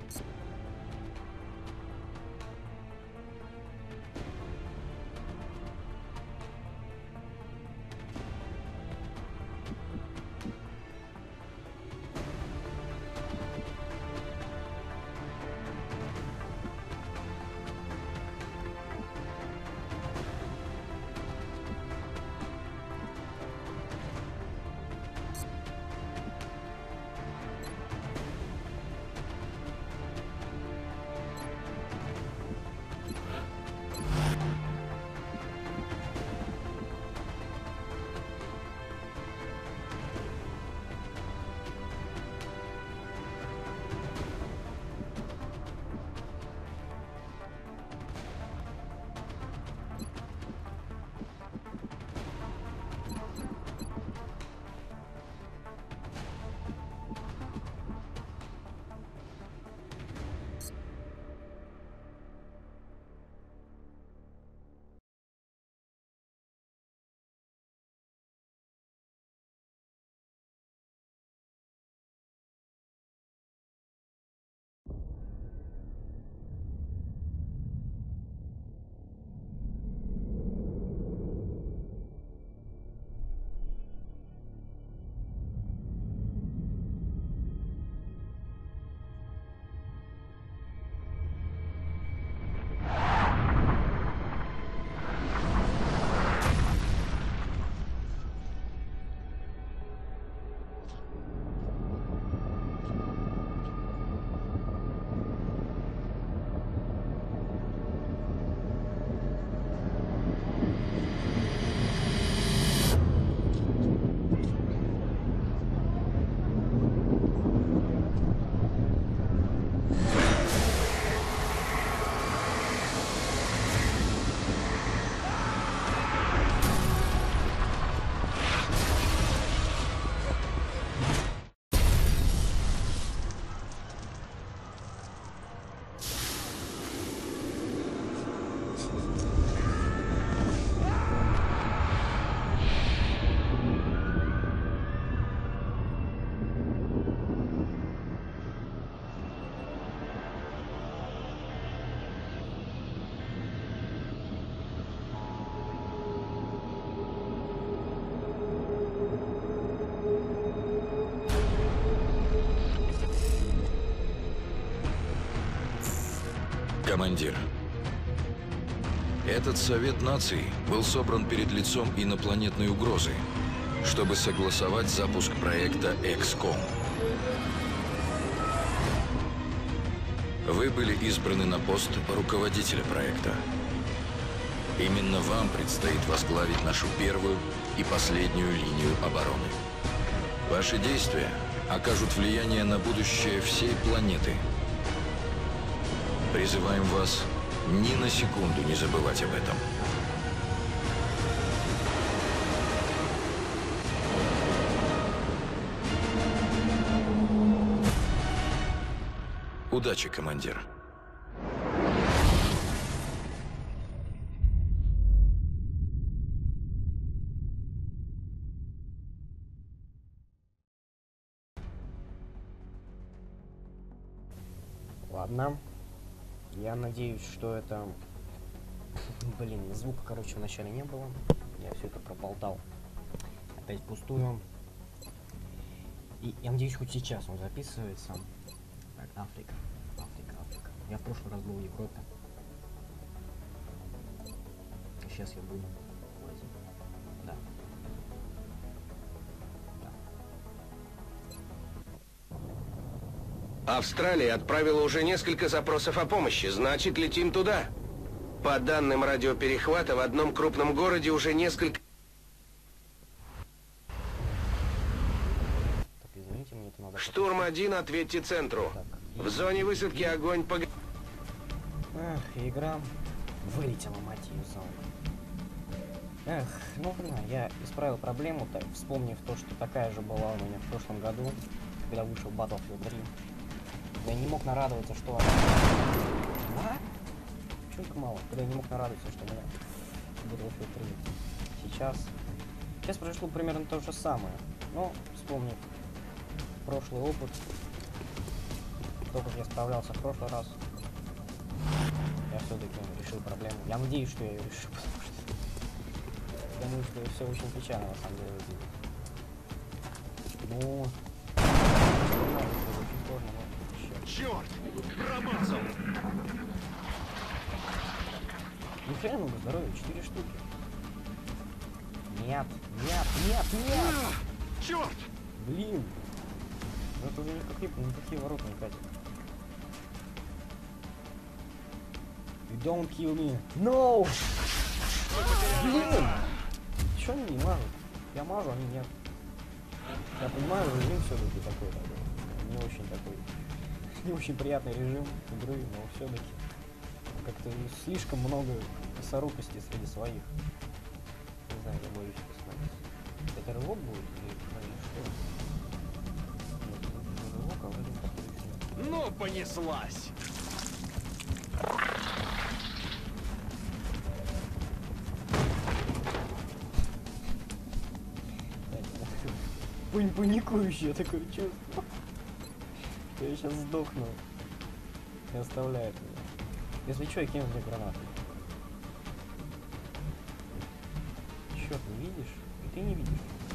Командир, этот Совет Наций был собран перед лицом инопланетной угрозы, чтобы согласовать запуск проекта XCOM. Вы были избраны на пост руководителя проекта. Именно вам предстоит возглавить нашу первую и последнюю линию обороны. Ваши действия окажут влияние на будущее всей планеты. Призываем вас ни на секунду не забывать об этом. Удачи, командир. Ладно. Я надеюсь, что это... Блин, звука, короче, вначале не было. Я все это проболтал. Опять впустую. И я надеюсь, хоть сейчас он записывается. Так, Африка. Я в прошлый раз был в Европе. Сейчас я буду в Азии. Да. Австралия отправила уже несколько запросов о помощи, значит, летим туда. По данным радиоперехвата, в одном крупном городе уже несколько... Так, извините, мне это надо... Штурм-1, ответьте центру. Так, и... В зоне высадки огонь по... Эх, игра вылетела, мать ее за. Эх, ну блин, я исправил проблему, так, вспомнив то, что такая же была у меня в прошлом году, когда вышел Battlefield 3. Я не мог нарадоваться, что... Да? Чуть мало. Когда я не мог нарадоваться, что у меня Battlefield 3. Сейчас произошло примерно то же самое. Но, вспомнив прошлый опыт, то, как я справлялся в прошлый раз, я все-таки решил проблему. Я надеюсь, что я ее решу, потому что я думаю, что все очень печально на самом деле выглядит. Ну, очень сложно, но Черт! Промазал! ни хрена много здоровья, 4 штуки. Нет, нет, нет, нет! Черт! Блин! Ну это уже никакие ворота не катят. You don't kill me. No! Блин! Чё они не мажут? Я мажу, они нет. Я понимаю, режим все-таки такой. Не очень такой. Не очень приятный режим игры, но все-таки как-то слишком много косорукости среди своих. Не знаю, я боюсь посмотреть. Это рывок будет или что? Нет, это не рывок, а вроде как режим. Ну, понеслась! Паникующее такое чувство. Я сейчас сдохну. Не оставляет меня. Если что, я кину мне гранату. Черт, не видишь? И ты не видишь.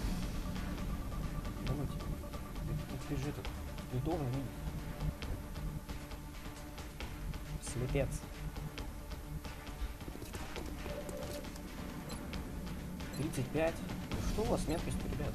Да ну тебе. Ты же этот. Ты должен видеть. Слепец. $35. Ну что у вас с меткостью, ребят?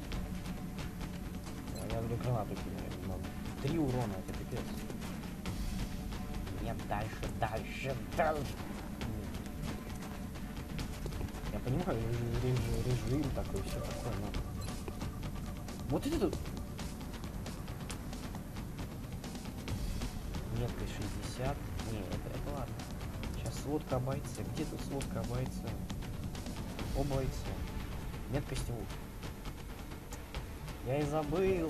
Я говорю, гранату кидаю немного. 3 урона, это пипец. Нет, дальше. Нет. Я понимаю, режим такой, все такое, но... Вот это тут... Меткость 60. Не, это ладно. Сейчас сводка о бойце. Где тут сводка о бойце? О бойце. Меткость его. Я и забыл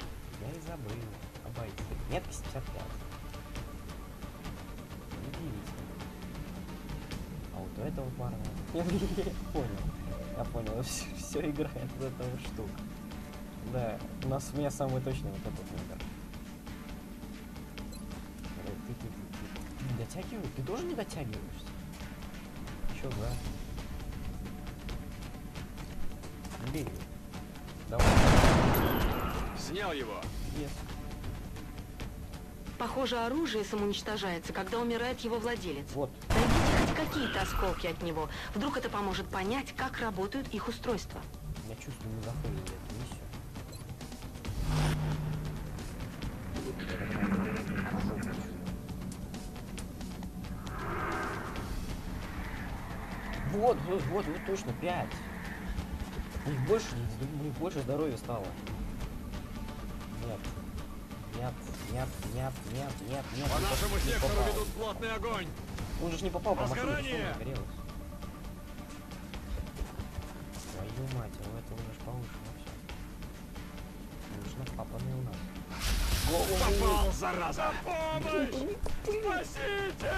о бойце. Меткость 55. Удивительно. А вот у этого парня... Я понял. Все играет от этого штук. Да, у меня самый точный вот этот номер. Ты дотягиваешь? Ты тоже не дотягиваешься? Чё, да? Бей его. Давай. Снял его! Yes. Похоже, оружие самоуничтожается, когда умирает его владелец. Вот. Найдите хоть какие-то осколки от него. Вдруг это поможет понять, как работают их устройства. Я чувствую, мы заходим в эту миссию. Вот, точно, 5. У них больше здоровья стало. Нет. По нашему сектору ведут плотный огонь! Он же не попал по машине, Возгорание! что загорелось. Твою мать, а у этого уже повышено все. Нужно папаны у нас. Попал, зараза! Помощь! Спасите!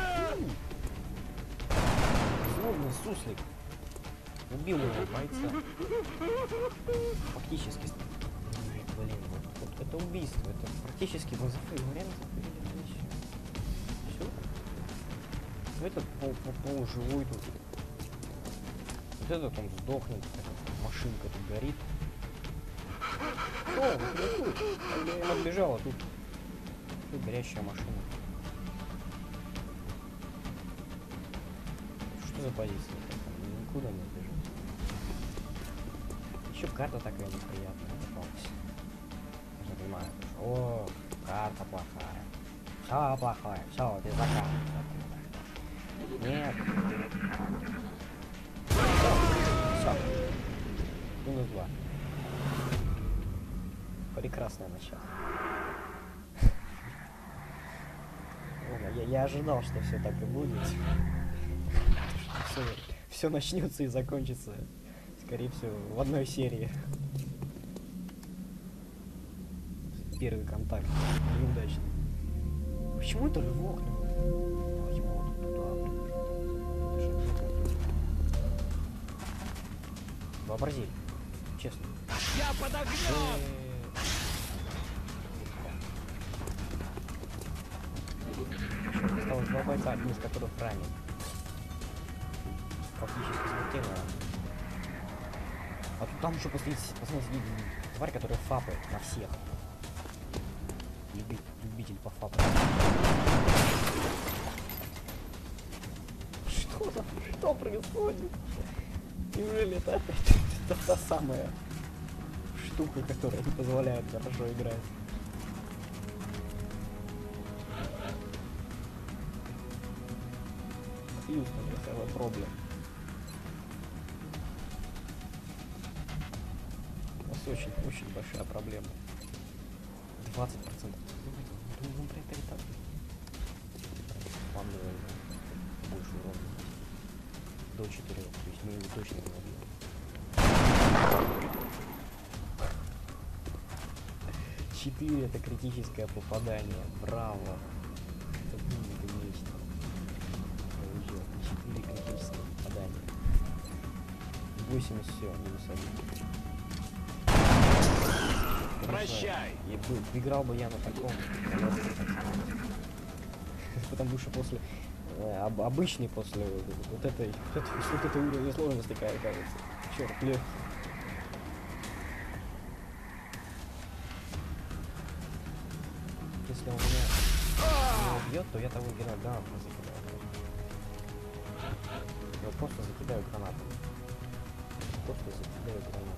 Злобный суслик. Убил его бойца. Фактически. Ой, блин, вот это убийство. Это практически мы реально закрыли эту миссию. Все. Этот полуживой тут. Вот этот он сдохнет. Эта машинка тут горит. О, вот тут. Я отбежал, а тут горящая машина. Что за позиция? Никуда не отбежал. Еще карта такая неприятная попалась. Я не понимаю. О, карта плохая. Все плохое. Все, без заказа. Нет. Все. Минус 2. Прекрасное начало. Я ожидал, что все так и будет. Все начнется и закончится, скорее всего, в одной серии. Первый контакт. Неудачный. Почему это рывок? Почему он туда? Вообрази. Честно. Я подогнал! 2 бойца, один из которых ранен. Фактически смертельно. А тут там еще посмотрите, тварь, которая фапает на всех. Любитель пофапать. Что происходит? Неужели это опять та самая штука, которая не позволяет хорошо играть? Houston, we have a problem. У нас очень большая проблема. 20%. Ну, блин, это так. Ладно, больше урона. До 4, то есть мы его точно не убьем. 4 это критическое попадание. Браво. Это будет нечто. 4 критическое попадание. 80 все, минус 1. Прощай! И играл бы я на таком. Потому что после обычный после вот этой уровня сложности, кажется. Черт, блин. Если он меня не убьет, то я того гранату закидаю. Я просто закидаю гранату. Просто закидаю гранату.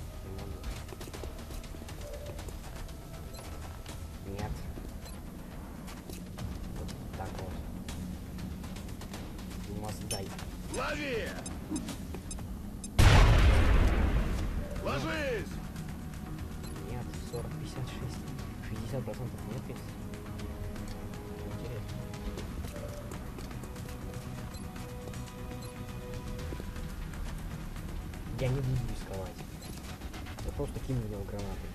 Нет. Вот так вот. You must die. Лови! Ложись! Нет, 40, 56, 60% нет ведь. Интересно. Я не буду рисковать. Я просто кину в него гранаты.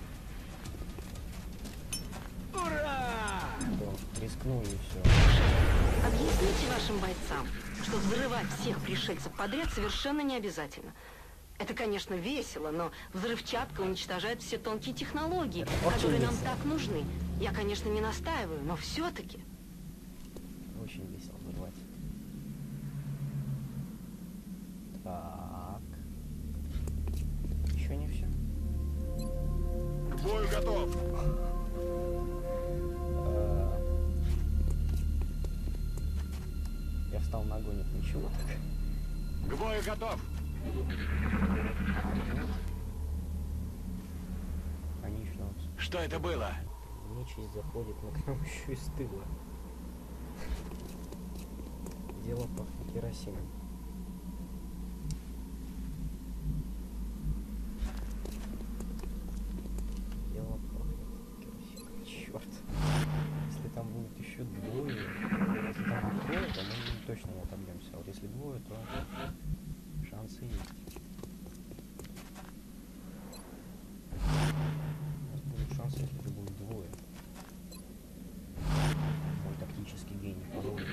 Ура! То рискну и все. Объясните вашим бойцам, что взрывать всех пришельцев подряд совершенно не обязательно. Это, конечно, весело, но взрывчатка уничтожает все тонкие технологии, которые нам так нужны. Я, конечно, не настаиваю, но все-таки. Очень весело взрывать. Так. Еще не все. К бою готов! Я встал на огонь, это ничего так. К бою готов! Конечно. Что это было? Нечисть заходит, но к нам еще и с тыла. Дело пахнет керосином. Дело пахнет керосином. Черт. Если там будет еще двое, если там будет трое, то мы точно не отобьемся. А вот если двое, то шансы есть. У нас будут шансы, если это будет двое. Мой тактический гений подумал.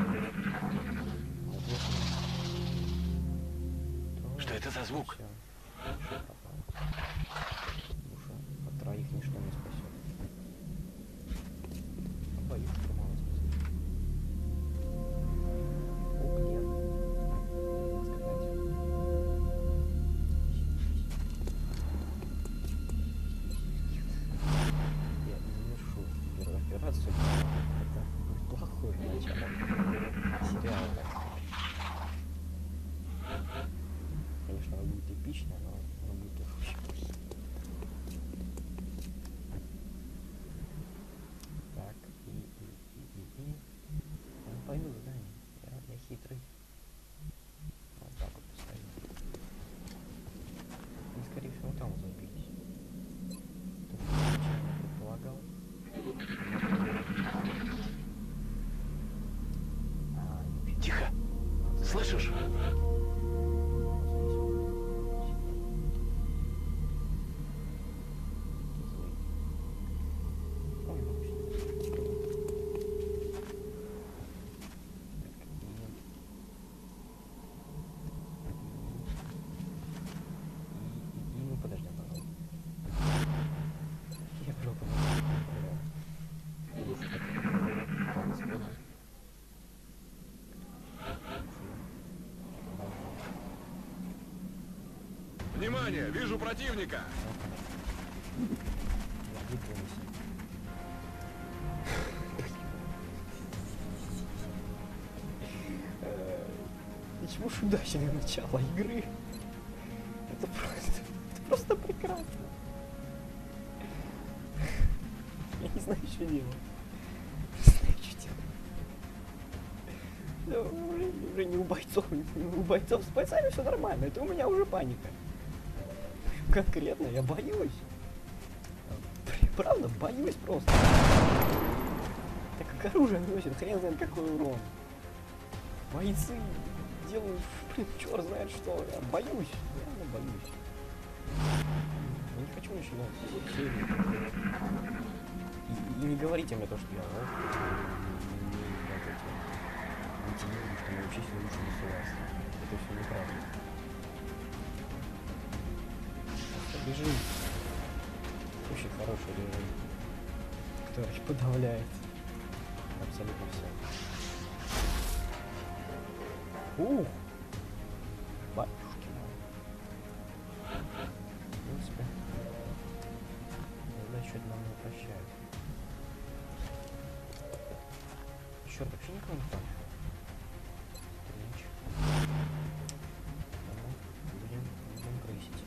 Что это за звук? Душа от троих ничто не спасет. Боюсь, что мало спасет. Ух, нет. Я завершу первую операцию. Это будет плохое начало сериала, так сказать. Конечно, оно будет эпично, но оно будет очень плохим. Так, я пойду в здание. Я хитрый. Вот так вот поставим. И, скорее всего, там забились. То, что я изначально предполагал. Тихо! Слышишь? И мы подождем, пожалуйста. Я пожалуйста, 2 Внимание, вижу противника. Почему ж удачное начало игры? Это просто прекрасно. Я не знаю, что делать. Не знаю, что делать. Да, уже не у бойцов с бойцами все нормально. Это у меня уже паника. Конкретно я боюсь. Правда, боюсь просто. Так как оружие носит, хрен знает какой урон. Бойцы делают, блин, черт знает что. Я боюсь, реально боюсь. Я не хочу начинать серию. И не говорите мне то, что я мотивирую, что мы учись лучше не согласны. Это все неправда. Просто режим. Очень хороший режим, который подавляет абсолютно все. Ух! Батюшки мои. В принципе, иногда что-то нам не прощают. Черт, вообще никого не понял. Стринч. Будем крысить.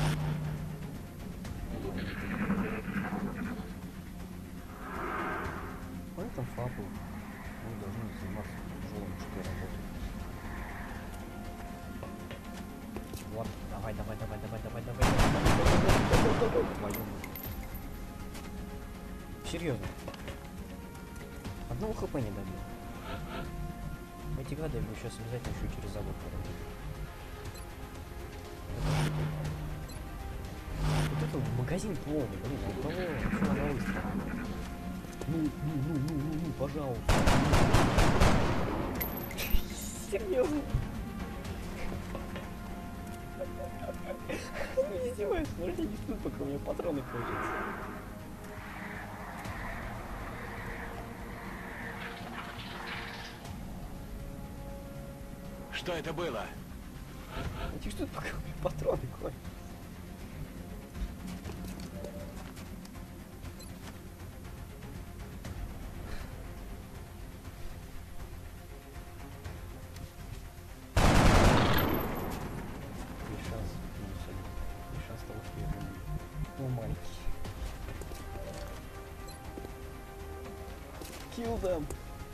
Он там фапу. Мы должны заниматься тяжелой мужской работой. Вот, давай. Серьезно. Одного хп не добил. Эти гады его сейчас обязательно еще через забор пройдут. Вот это магазин полный, блин, а у кого все на выстрел? Ну, пожалуйста. Серьезно? Ну, издеваюсь, может я не жду, пока у меня патроны кончатся. Что это было? Я не жду, пока у меня патроны кончатся. Kill them.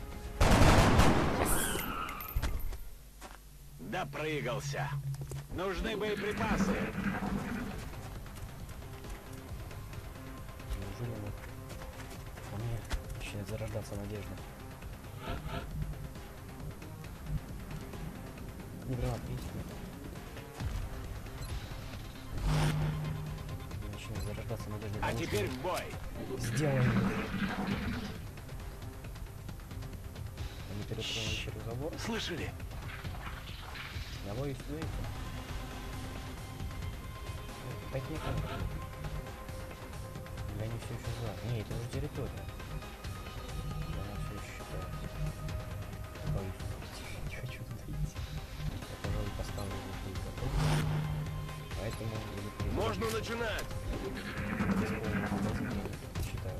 Допрыгался. Нужны боеприпасы. Неужели во мне начинает зарождаться надежда? Гранат есть? Начинает зарождаться надежда. А теперь в бой. Сделаем. Они перепрыгнули через забор. Слышали? Я боюсь выйти. Так не так. Или они все еще за. Не, это уже территория. Она все еще считается. Боюсь. Не хочу туда идти. Я, пожалуй, поставлю его готов. Поэтому... Можно начинать! Считаю.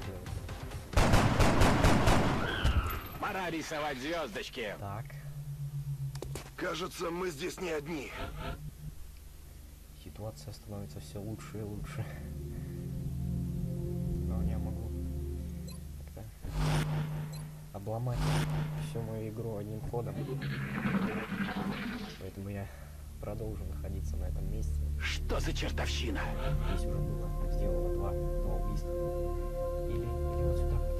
Пора рисовать звездочки. Так. Кажется, мы здесь не одни. Ситуация становится все лучше и лучше. Но я могу как-то обломать всю мою игру одним ходом. Поэтому я продолжу находиться на этом месте. Что за чертовщина? Здесь уже было сделано два убийства. Или вот сюда вот.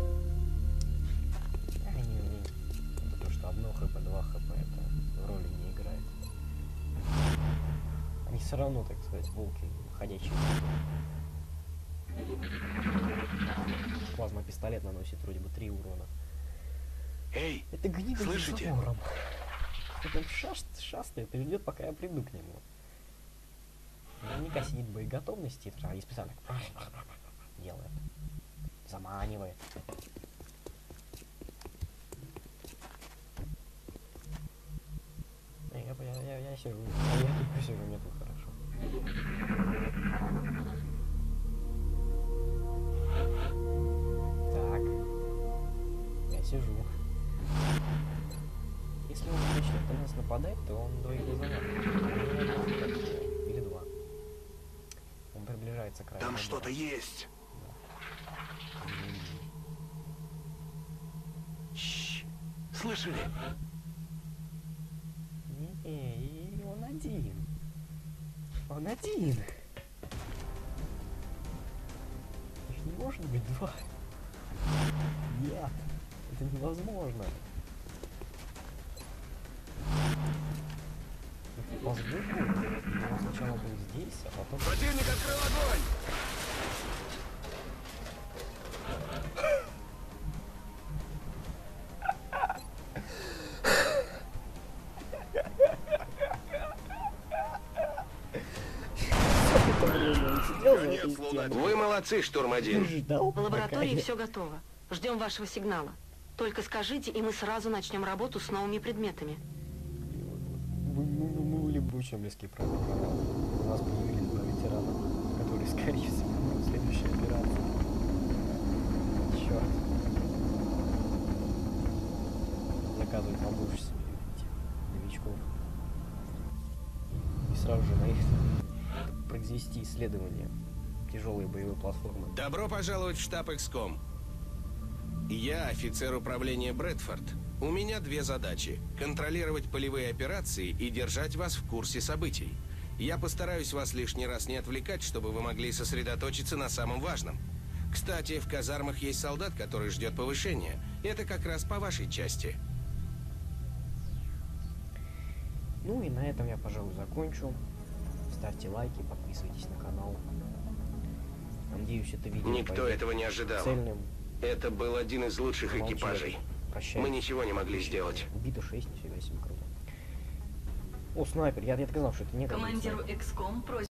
Потому что одно хп, два хп, это роли не играет. Они все равно, так сказать, волки ходячие. Плазма-пистолет наносит вроде бы 3 урона. Эй, Это гнида слышите? забором. Кто там шастает и ждет, пока я приду к нему. Наверняка сидит в боеготовности и специально делает. Заманивает. Я сижу. Я тут сижу, мне тут хорошо. Так. Я сижу. Если он начнет на нас нападать, то он дойдет за нами. Или два. Он приближается к краю. Там что-то есть. Щ. Слышали? Не, он один. Он один. Их не может быть два. Нет, это невозможно. Их по звуку, он сначала был здесь, а потом... Противник открыл огонь! Вы молодцы, штурм-1. Ждал, В лаборатории пока все готово. Ждем вашего сигнала. Только скажите, и мы сразу начнем работу с новыми предметами. мы были бы очень близки к провалу. У нас появились два ветерана, которые, скорее всего, будут в следующей операции. Черт. Заказывать побольше себе этих новичков. И сразу же на их произвести исследование тяжелой боевой платформы. Добро пожаловать в штаб XCOM. Я офицер управления Брэдфорд. У меня две задачи: контролировать полевые операции и держать вас в курсе событий. Я постараюсь вас лишний раз не отвлекать, чтобы вы могли сосредоточиться на самом важном. Кстати, в казармах есть солдат, который ждет повышения. Это как раз по вашей части. Ну и на этом я, пожалуй, закончу. Ставьте лайки, подписывайтесь на канал. Надеюсь, это видео Никто пойдет этого не ожидал. цельным. Это был один из лучших Молчали. экипажей. Прощай. Мы ничего не могли сделать. Бита 6, нифига себе, круто. О, снайпер, я так и знал, что это не Командиру XCOM просит